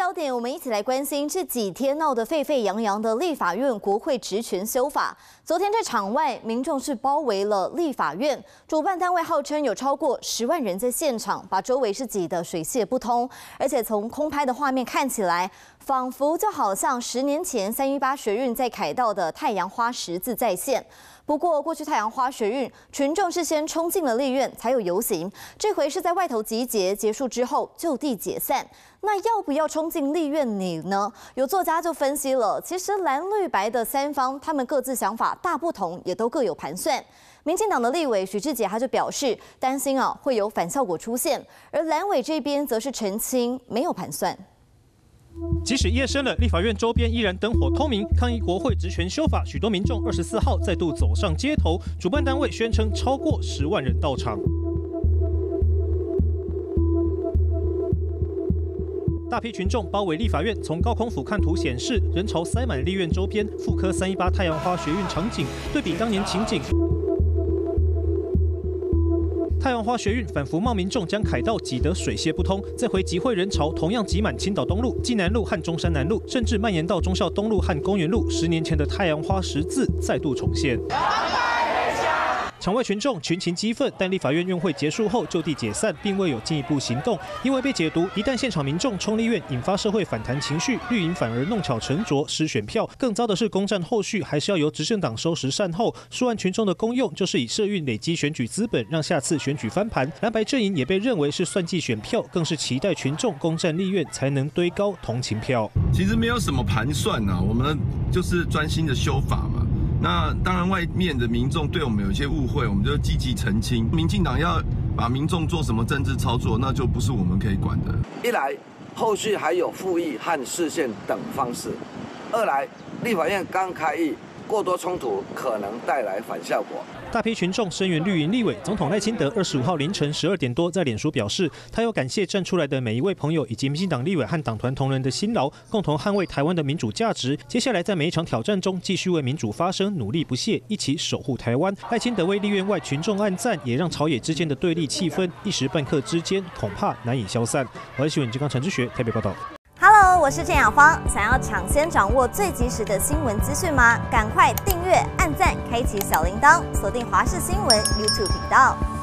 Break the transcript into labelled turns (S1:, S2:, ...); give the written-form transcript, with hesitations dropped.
S1: 焦点，我们一起来关心这几天闹得沸沸扬扬的立法院国会职权修法。昨天在场外，民众是包围了立法院，主办单位号称有超过10万人在现场，把周围是挤得水泄不通。而且从空拍的画面看起来，仿佛就好像10年前318学运在凯道的太阳花十字再现。不过，过去太阳花学运，群众是先冲进了立院，才有游行。这回是在外头集结，结束之后就地解散。那要不要冲进立院里呢？有作家就分析了，其实蓝绿白的三方，他们各自想法大不同，也都各有盘算。民进党的立委许智杰他就表示，担心会有反效果出现，而蓝委这边则是澄清没有盘算。
S2: 即使夜深了，立法院周边依然灯火通明，抗议国会职权修法。许多民众24号再度走上街头，主办单位宣称超过10万人到场。大批群众包围立法院，从高空俯瞰图显示，人潮塞满立院周边，复刻318太阳花学运场景，对比当年情景。太阳花学运反服贸民众将凯道挤得水泄不通，这回集会人潮同样挤满青岛东路、济南路和中山南路，甚至蔓延到忠孝东路和公园路。10年前的太阳花十字再度重现。场外群众群情激愤，但立法院院会结束后就地解散，并未有进一步行动，因为被解读一旦现场民众冲立院，引发社会反弹情绪，绿营反而弄巧成拙失选票。更糟的是，公战后续还是要由执政党收拾善后。数万群众的功用就是以社运累积选举资本，让下次选举翻盘。蓝白阵营也被认为是算计选票，更是期待群众攻占立院才能堆高同情票。
S3: 其实没有什么盘算啊，我们就是专心的修法嘛。那当然，外面的民众对我们有一些误会，我们就积极澄清。民进党要把民众做什么政治操作，那就不是我们可以管的。
S4: 一来，后续还有复议和释宪等方式；二来，立法院刚开议，过多冲突可能带来反效果。
S2: 大批群众声援绿营立委，总统赖清德25号凌晨12点多在脸书表示，他要感谢站出来的每一位朋友以及民进党立委和党团同仁的辛劳，共同捍卫台湾的民主价值。接下来在每一场挑战中，继续为民主发声，努力不懈，一起守护台湾。赖清德为立院外群众按赞，也让朝野之间的对立气氛一时半刻之间恐怕难以消散。我是新闻金刚陈之学台北报道。
S1: Hello， 我是郑雅芳。想要抢先掌握最及时的新闻资讯吗？赶快订阅、按赞、开启小铃铛，锁定华视新闻 YouTube 频道。